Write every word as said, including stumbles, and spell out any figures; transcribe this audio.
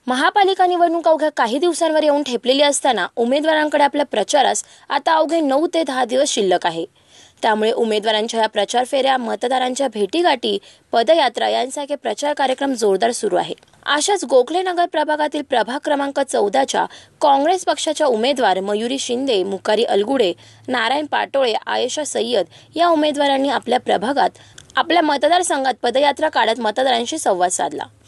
महापालिका निवडणूक अवघ्या काही दिवसांवर येऊन ठेपलेली असताना उमेदवारांकडे आपल्या प्रचारास आता अवघे नऊ ते दहा दिवस शिल्लक आहे। त्यामुळे उमेदवारांच्या या प्रचार फेऱ्या, मतदारांच्या भेटीगाठी, पदयात्रा यांसारखे प्रचार कार्यक्रम जोरदार सुरू आहे। अशाच गोखले नगर प्रभागातील प्रभाग क्रमांक चौदाच्या काँग्रेस पक्षाच्या उमेदवार मयुरी शिंदे, मुकारी अलगुडे, नारायण पाटोळे, आयशा सय्यद या उमेदवारांनी आपल्या प्रभागात आपल्या मतदारसंघात पदयात्रा काढत मतदारांशी संवाद साधला।